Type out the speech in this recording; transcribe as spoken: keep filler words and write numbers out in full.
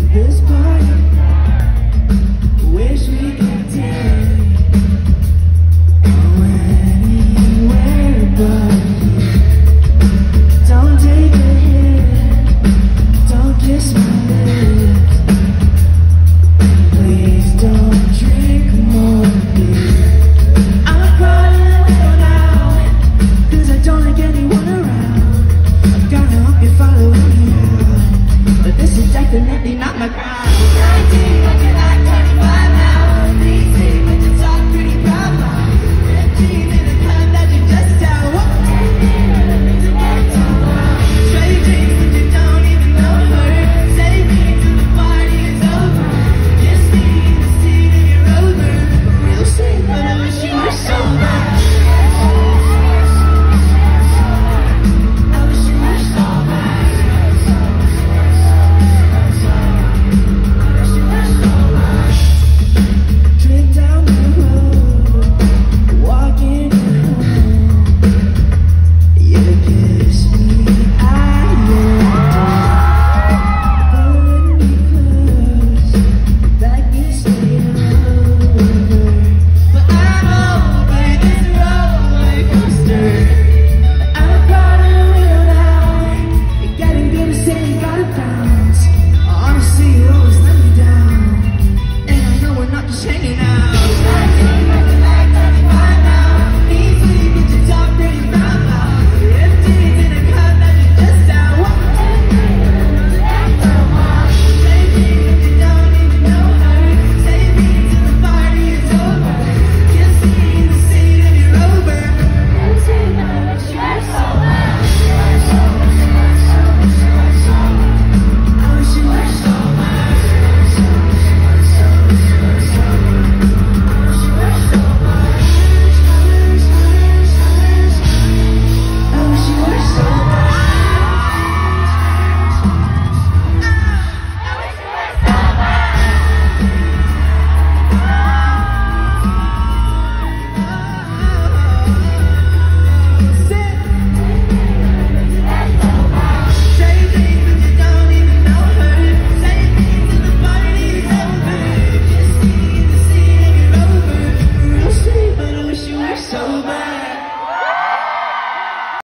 this party. Wish we could take go anywhere but here. Don't take a hit, don't kiss my lips. Please don't drink more beer. I'm crying now, cause I don't like anyone around. I'm gonna hope you follow me, but this is definitely not my crowd.